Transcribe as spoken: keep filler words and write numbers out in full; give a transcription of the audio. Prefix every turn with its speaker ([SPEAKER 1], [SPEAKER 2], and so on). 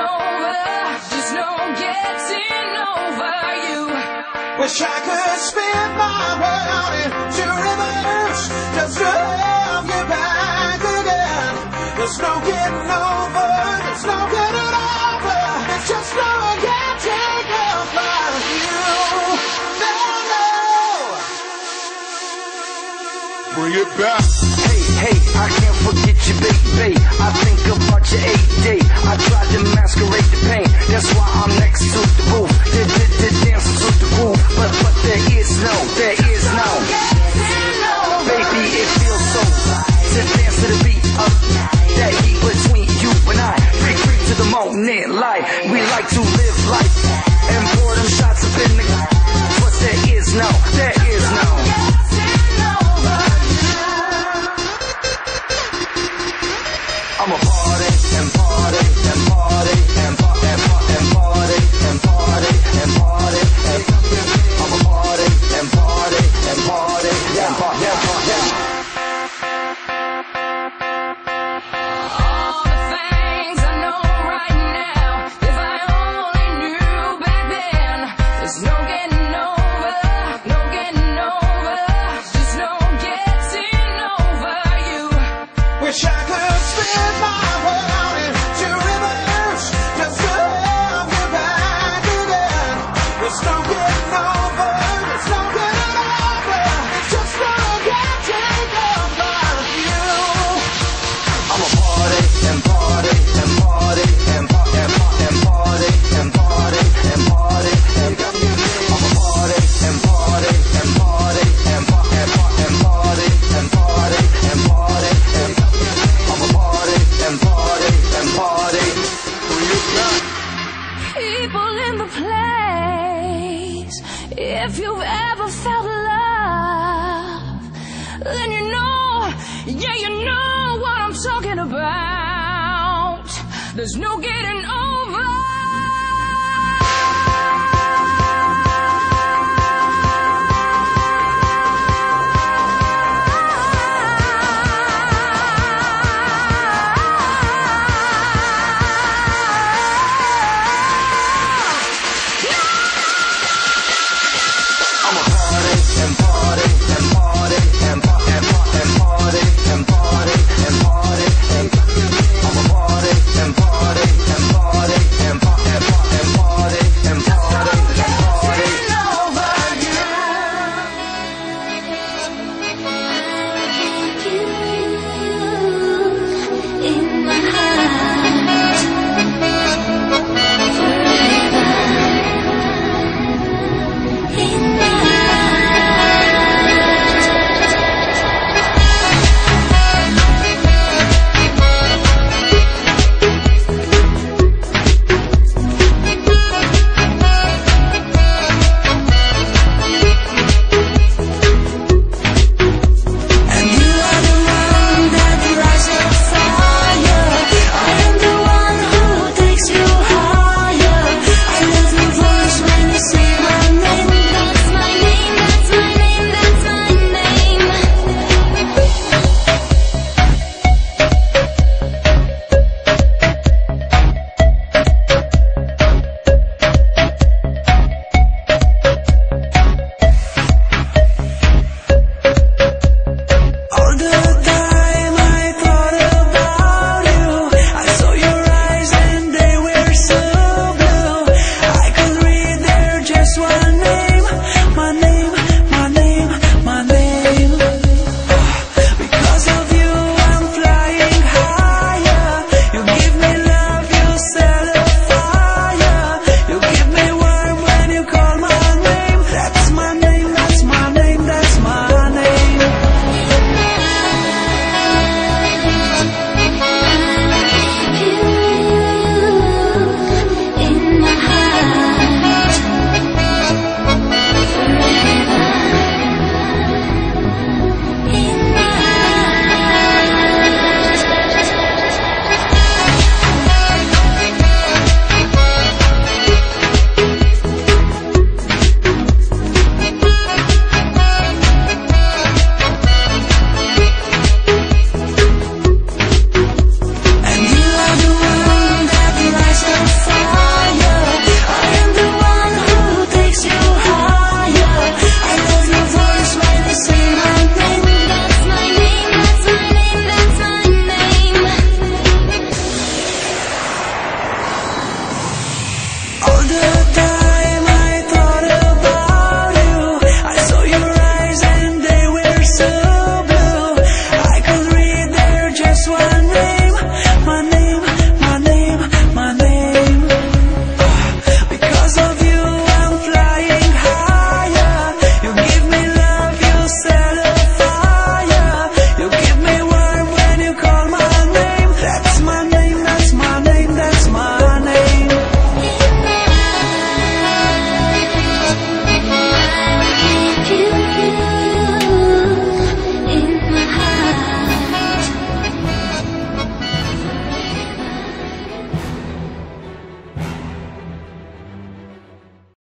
[SPEAKER 1] over, just no getting over you.
[SPEAKER 2] Wish I could spin my world into reverse just to have you back again. There's no getting over, there's no getting over, it's just no getting over you. No, no. Bring it back.
[SPEAKER 3] Hey, hey, I can't forget you, baby. I think about your A D. I tried to masquerade the pain. That's why I'm next to the roof. The, the, the dancing to the groove. But, but there is no, there is no. Baby, it feels so right to dance to the beat of that heat between you and I. Free, free to the moment light. We like to live life and pour them shots up in the. But there is no, there is no. I'm a party and party and party and party and party and party and party and party and I'm a party and party and party and party and party.
[SPEAKER 1] All the things I know right now, if I only knew back then, there's no getting over, no getting over, just no getting over you.
[SPEAKER 2] Wish I could spin my world into reverse just to have you back again. There's no getting over, there's no getting over, it's just no getting over you.
[SPEAKER 3] I'm a party and party and party and party and party and party and party and party and I'm a party and party and party and party and party and party and party and I'm a party and party and party.
[SPEAKER 1] People in the place, if you've ever felt love, then you know, yeah, you know what I'm talking about. There's no getting over.